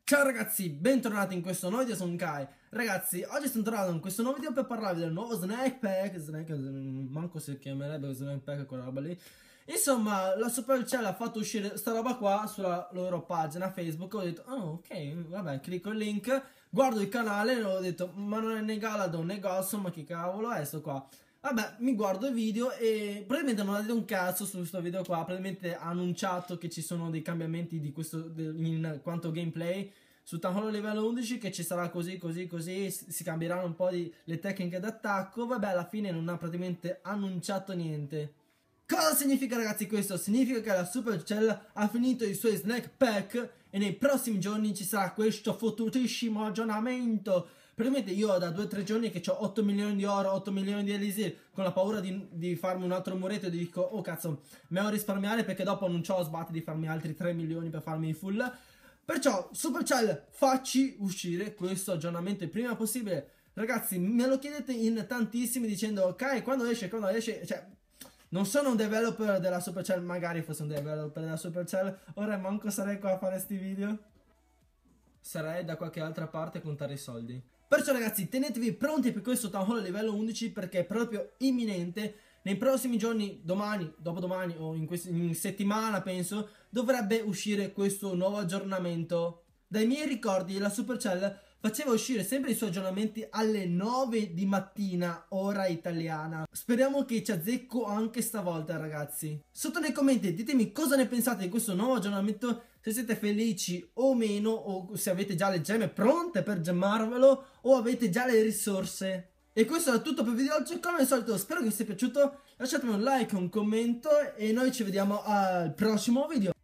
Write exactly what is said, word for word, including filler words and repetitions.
Ciao ragazzi, bentornati in questo nuovo video, sono Kai. Ragazzi, oggi sono tornato in questo nuovo video per parlarvi del nuovo Snack Pack. Snack, manco si chiamerebbe Snack Pack quella roba lì. Insomma, la Supercell ha fatto uscire sta roba qua sulla loro pagina Facebook. Ho detto, oh ok, vabbè, clicco il link, guardo il canale e ho detto, ma non è né Galadon né Gossum, ma che cavolo è sto qua? Vabbè, mi guardo il video e probabilmente non ha detto un cazzo su questo video qua. Probabilmente ha annunciato che ci sono dei cambiamenti di questo in quanto gameplay su Town Hall livello undici, che ci sarà così così così, si cambieranno un po' di, le tecniche d'attacco. Vabbè, alla fine non ha praticamente annunciato niente. Cosa significa, ragazzi, questo? Significa che la Supercell ha finito i suoi snack pack e nei prossimi giorni ci sarà questo fottutissimo aggiornamento. Praticamente io da due o tre giorni che ho otto milioni di oro, otto milioni di elisir, con la paura di, di farmi un altro muretto, e dico, oh cazzo, meglio risparmiare perché dopo non ho sbatti di farmi altri tre milioni per farmi full. Perciò, Supercell, facci uscire questo aggiornamento il prima possibile. Ragazzi, me lo chiedete in tantissimi dicendo, ok, quando esce, quando esce, cioè... Non sono un developer della Supercell, magari fosse un developer della Supercell, ora manco sarei qua a fare sti video. Sarei da qualche altra parte a contare i soldi. Perciò ragazzi, tenetevi pronti per questo Town Hall livello undici perché è proprio imminente. Nei prossimi giorni, domani, dopodomani o in, in settimana penso, dovrebbe uscire questo nuovo aggiornamento. Dai miei ricordi la Supercell faceva uscire sempre i suoi aggiornamenti alle nove di mattina, ora italiana. Speriamo che ci azzecco anche stavolta, ragazzi. Sotto nei commenti ditemi cosa ne pensate di questo nuovo aggiornamento, se siete felici o meno, o se avete già le gemme pronte per gemmarvelo, o avete già le risorse. E questo è tutto per il video di oggi. Come al solito spero che vi sia piaciuto, lasciatemi un like, un commento e noi ci vediamo al prossimo video.